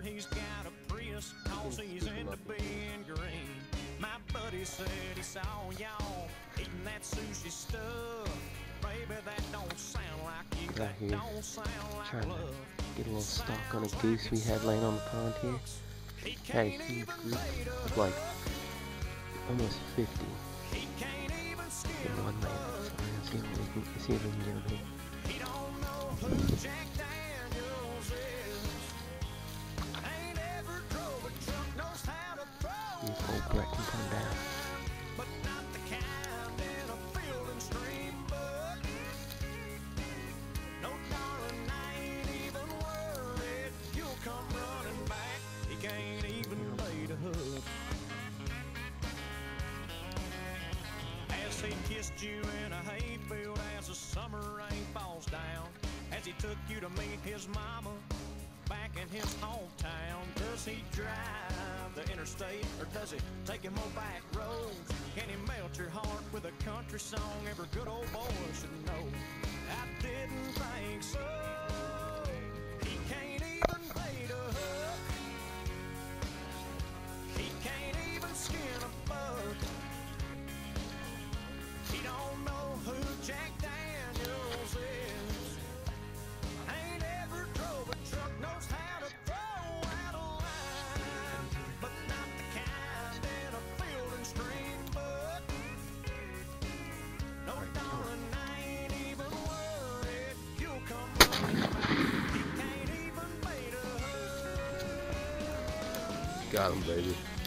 he's got a Prius, cause he's into being green. My buddy said he saw y'all eating that sushi stuff. Baby, that don't sound like you. Right here, Don't sound like trying love. to get a little stock on a goose we had laying on the pond here. Had a huge group of like almost 50. And one man. So we're gonna see if we can get him here. He don't know who Jack Daniels is. Ain't ever drove a truck, knows how to throw. You pull correct and come down. But not the kind in a field and stream book. No, darling, I ain't even worried. You'll come running back. He can't even bait a hook. As he kissed you in a hayfield as the summer rain falls down, as he took you to meet his mama back in his hometown. Does he drive the interstate or does he take him on back roads? Can he melt your heart with a country song every good old boy should know? I didn't think so. He can't even bait a hook. He can't even skin a bug. He don't know who Jack Daniels is. Ain't ever drove a truck, knows how to throw out a line. But not the kind in a field and stream book. No, darling, I ain't even worried. You'll come running back. He can't even bait a hook. Got him, baby.